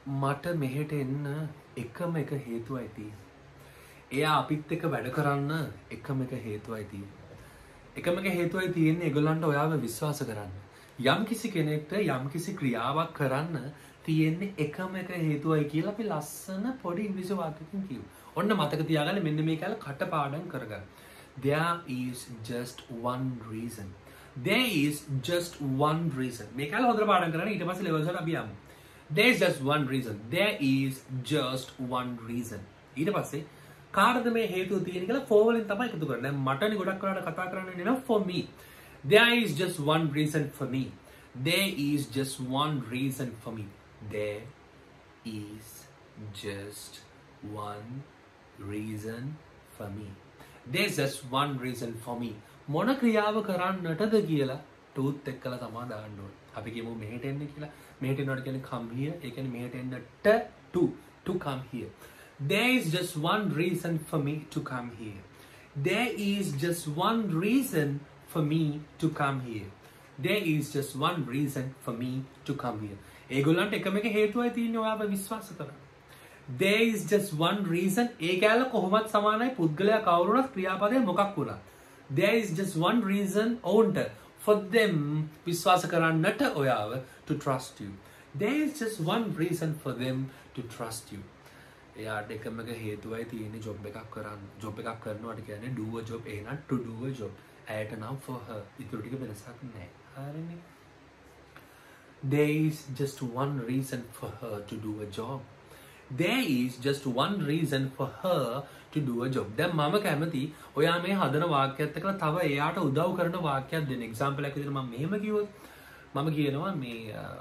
මට මෙහෙට එන්න එකම එක හේතුවයි තියෙන්නේ. එයා අපිත් එක්ක වැඩ කරන්න එකම එක හේතුවයි තියෙන්නේ. එකම එක හේතුවයි තියෙන්නේ ඒගොල්ලන්ට ඔයාව විශ්වාස කරන්න. යම් කිසි කෙනෙක්ට යම් කිසි ක්‍රියාවක් කරන්න තියෙන්නේ එකම එක හේතුවයි කියලා අපි ලස්සන පොඩි ඉංග්‍රීසි වාක්‍යකින් කියමු. ඔන්න මතක තියාගන්න මෙන්න මේ කාලේ කටපාඩම් කරගන්න. There is just one reason. There is just one reason. මේ කාලේ හොඳට පාඩම් කරන්න ඊට පස්සේ ලෙවල්ස් වලට අපි යමු. There is just one reason. There is just one reason. ඊට පස්සේ කාටද මේ හේතුව තියෙන්නේ කියලා for වලින් තමයි එකතු කරන්නේ. දැන් මටනේ ගොඩක් වෙලාවට කතා කරන්න නේ for me. There is just one reason for me. There is just one reason for me. There is just one reason for me. There's just one reason for me. මොන ක්‍රියාව කරන්නටද කියලා ටූත් එක්කලා තමයි දාන්න ඕනේ. අපි කියමු මෙහෙට එන්න කියලා. මෙහෙට එනවට කියන්නේ come here. ඒ කියන්නේ මෙහෙට එන්නට to come here. There is just one reason for me to come here. There is just one reason for me to come here. There is just one reason for me to come here. ඒගොල්ලන්ට එකම එක හේතුවයි තියෙන්නේ ඔයාව විශ්වාස කරන්න. There is just one reason. ඒ කැලේ කොහොමත් සමානයි පුද්ගලයා කවුරුණත් ක්‍රියාපදය මොකක් වුණත්. There is just one reason ඔවුන්ට for them විශ්වාස කරන්නට ඔයාව to trust you. There is just one reason for them to trust you. එයාට එකම එක හේතුවයි තියෙන්නේ job එකක් කරන්න. job එකක් කරනවාට කියන්නේ do a job එහෙනම් to do a job. ඇයට නම් for her. ඊටු ටික වෙනසක් නැහැ. හරිනේ. There is just one reason for her to do a job. There is just one reason for her to do a job. දැන් මම කැමති ඔයා මේ හදන වාක්‍යයත් එක්කලා තව එයාට උදව් කරන වාක්‍යයක් දෙන්න. එක්සැම්පල් එකක් විදිහට මම මෙහෙම කිව්වොත් මම කියනවා මේ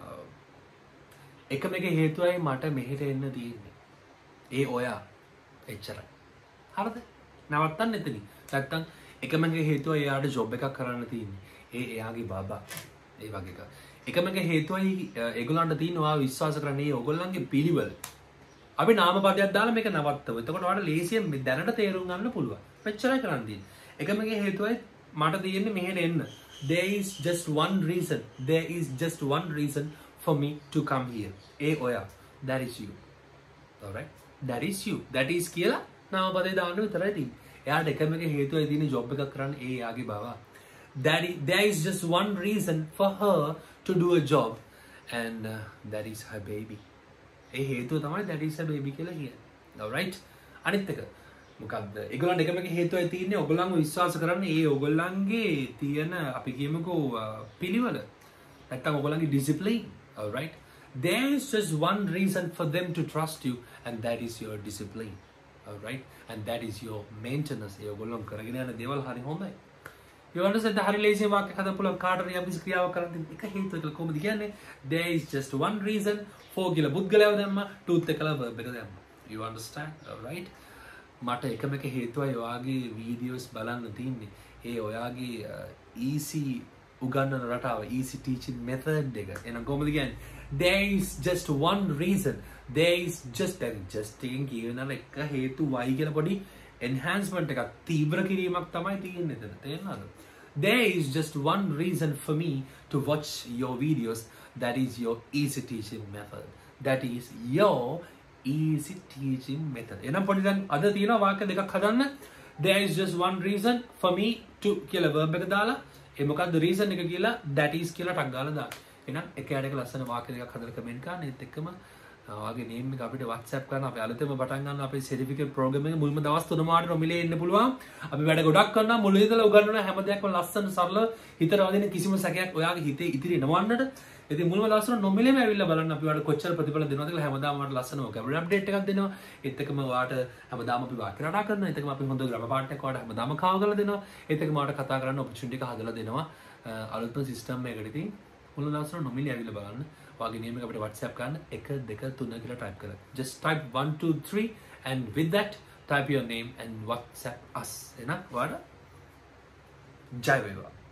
එකම එක හේතුවයි මට මෙහෙට එන්න තියෙන්නේ. ඒ ඔයා එච්චරයි. හරිද? නවත්තන්න එතනින්. නැත්තම් එකම එක හේතුවයි එයාට ජොබ් එකක් කරන්න තියෙන්නේ. එයාගේ බබා. ඒ වගේ එකක්. එකම එක හේතුවයි ඒගොල්ලන්ට තියෙනවා විශ්වාස කරන්නේ ඕගොල්ලන්ගේ පිළිවෙල. අපි නාමපදයක් දාලා මේක නවත්තමු. එතකොට ඔයාලට ලේසියෙන් දැනට තේරුම් ගන්න පුළුවන්. මෙච්චරයි කරන්න තියෙන්නේ. එකම එක හේතුවයි මට තියෙන්නේ මෙහෙට එන්න. There is just one reason. There is just one reason for me to come here. ඒ ඔයා. That is you. Alright? That is you. That is කියලා නාමපදේ දාන්න විතරයි තියෙන්නේ. එයාට එකම එක හේතුවයි තියෙන්නේ ජොබ් එකක් කරන්න එයාගේ බව. There is just one reason for her to do a job and that is her baby. ඒ හේතුව තමයි that is her baby කියලා කියන්නේ. Alright? අනිත් එක මොකක්ද? ඒගොල්ලන්ට එකම එක හේතුවයි තියෙන්නේ ඔයගොල්ලන්ව විශ්වාස කරන්න ඒ ඔයගොල්ලන්ගේ තියෙන අපි කියමුකෝ පිළිවෙල. නැත්තම් ඔයගොල්ලන්ගේ discipline. Alright? There is just one reason for them to trust you and that is your discipline. Alright? And that is your maintenance. ඒ ඔයගොල්ලන් කරගෙන යන දේවල් හරි හොඳයි. You understand? හරි ලේසියෙන් වාක්‍යයක් හදන්න පුළුවන් කාටද යම් කිසි ක්‍රියාවක් කරන්න එක හේතුව කියලා කොහොමද කියන්නේ? There is just one reason for කියලා පුද්ගලයාව දැම්මා tooth එකලා verb එක දැම්මා. You understand? Alright? මට එකම එක හේතුවයි ඔයාගේ videos බලන්න තින්නේ. ඒ ඔයාගේ easy උගන්වන රටාව easy teaching method එක. එහෙනම් කොහොමද කියන්නේ? There is just one reason. There is just එකෙන් කියන එක හේතුවයි කියලා පොඩි enhancement එකක් තීව්‍ර කිරීමක් තමයි තියෙන්නේ එතන. තේරෙනවද? There is just one reason for me to watch your videos. That is your easy teaching method. That is your easy teaching method. එහෙනම් පොඩි දැන් අද තියෙනවා වාක්‍ය දෙකක් හදන්න. There is just one reason for me to කියලා verb එක දාලා ඒ මොකක්ද reason එක කියලා that is කියලා ටක් ගාලා දාන්න. එහෙනම් එක යඩක ලස්සන වාක්‍ය දෙකක් හදලා කමෙන්ට් කරන්න. ඒත් එක්කම ඔයාගේ name එක අපිට WhatsApp කරන්න. අපි අලුතෙන්ම පටන් ගන්න අපේ certificate program එක මුල්ම දවස් 3 මාට නොමිලේ එන්න පුළුවන්. අපි වැඩ ගොඩක් කරනවා මුලින් ඉඳලා උගන්වන හැම දෙයක්ම ලස්සන සරල හිතට වදින කිසිම සැකයක් ඔයාගේ හිතේ ඉතිරි නවන්නට. ඉතින් මුල්ම දවස් වල නොමිලේම ඇවිල්ලා බලන්න අපි ඔයාලට කොච්චර ප්‍රතිඵල දෙනවද කියලා හැමදාම ඔයාලට ලස්සන vocabulary update එකක් දෙනවා. ඒත් එක්කම ඔයාලට හැමදාම අපි වාක්‍ය රටා කරනවා. ඒත් එක්කම අපි හොඳ grammar පාඩ එකක් ඔයාලට හැමදාම කාව කරලා දෙනවා. ඒත් එක්කම ඔයාලට කතා කරන්න opportunity එක හදලා දෙනවා. අලුත්ම system එකකට ඉතින් මුල්ම දවස් වල නොමිලේ ඇවිල්ලා බලන්න. ඔයාගේ name එක අපිට WhatsApp කරන්න 1 2 3 කියලා type කරලා. Just type 1 2 3 and with that type your name and WhatsApp us. එහෙනම් ඔයාලට ජය වේවා.